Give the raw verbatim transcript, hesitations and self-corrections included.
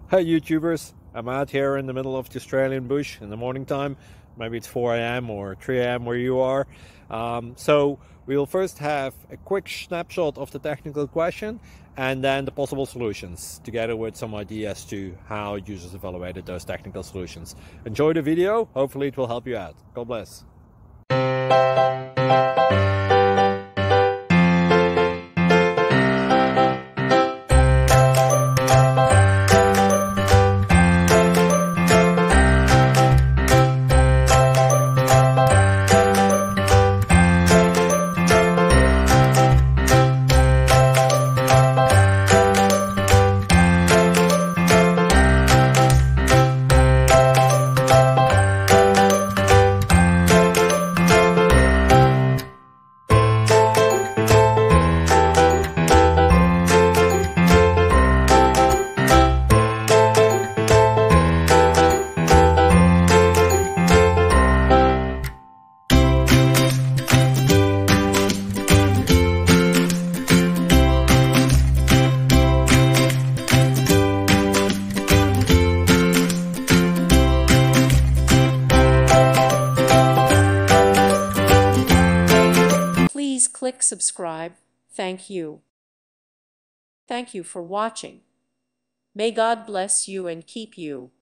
Hey YouTubers, I'm out here in the middle of the Australian bush in the morning time. Maybe it's four A M or three A M where you are. Um, so we'll first have a quick snapshot of the technical question and then the possible solutions, together with some ideas to how users evaluated those technical solutions. Enjoy the video, hopefully it will help you out. God bless. Please click subscribe. Thank you. Thank you for watching. May God bless you and keep you.